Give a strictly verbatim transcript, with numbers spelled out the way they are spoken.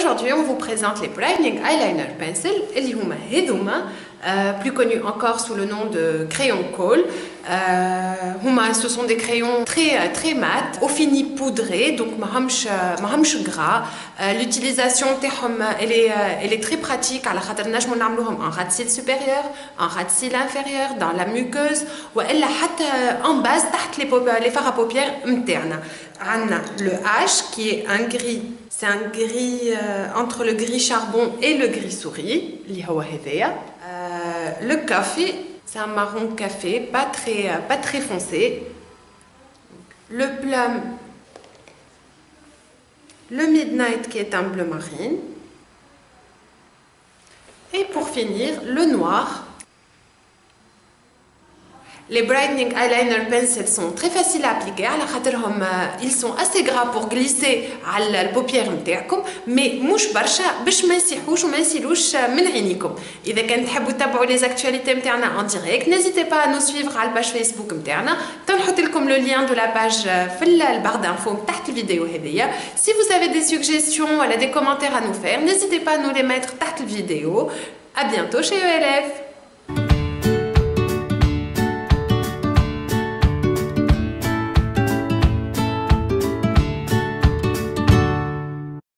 Aujourd'hui, on vous présente les Brightening Eyeliner Pencil, اللي هما هذوما, euh, plus connus encore sous le nom de crayon kohl. Euh, huma, ce sont des crayons très, très mat, au fini poudré, donc mahamch gras. Euh, L'utilisation elle est, elle est très pratique. على خاطر نجمو نعملوهم en ras de cils supérieur, en ras de cils inférieur, dans la muqueuse, ou elle حتى en base تحت les, les fards à paupières متاعنا. عندنا le H qui est un gris, c'est un gris euh, entre le gris charbon et le gris souris, اللي هو هذايا. Euh, le café, c'est un marron café, pas très, pas très foncé. Le plum, le midnight qui est un bleu marine. Et pour finir, le noir. Les Brightening Eyeliner Pencils sont très faciles à appliquer, ils sont assez gras pour glisser على البوبيير نتاعكم, mais مش برشا باش ما يسيحوش وما يسيلوش من عينيكم. إذا كان تحبوا تتابعوا les actualités نتاعنا en direct, n'hésitez pas à nous suivre على الباج فيسبوك نتاعنا, تنحط لكم le lien de la page في البار d'infos تحت الفيديو هذيا. Si vous avez des suggestions ou des commentaires à nous faire, n'hésitez pas à nous les mettre تحت الفيديو. À bientôt chez E L F.